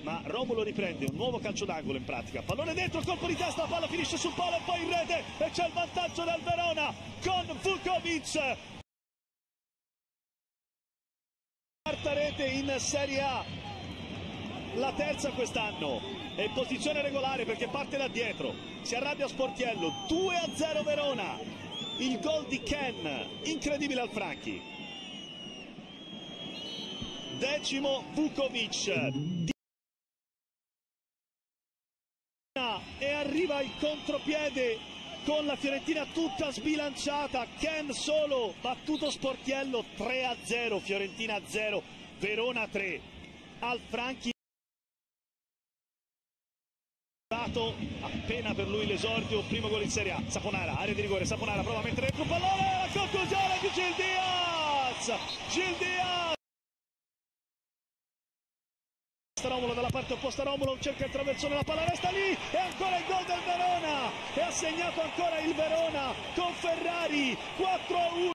ma Romulo riprende un nuovo calcio d'angolo in pratica, pallone dentro, colpo di testa, la palla finisce sul palo e poi in rete e c'è il vantaggio del Verona con Vukovic. Quarta rete in Serie A, la terza quest'anno, è in posizione regolare perché parte da dietro, si arrabbia Sportiello, 2-0 Verona, il gol di Ken, incredibile al Franchi. Decimo Vukovic. E arriva il contropiede con la Fiorentina tutta sbilanciata, Ken solo, battuto Sportiello, 3-0, Fiorentina 0, Verona 3. Al Franchi appena per lui l'esordio, primo gol in Serie A. Saponara, area di rigore, Saponara prova a mettere dentro un pallone, la conclusione di Gil Diaz. Romulo dalla parte opposta, Romulo cerca il traversone, la palla resta lì e ancora il gol del Verona e ha segnato ancora il Verona con Ferrari, 4-1.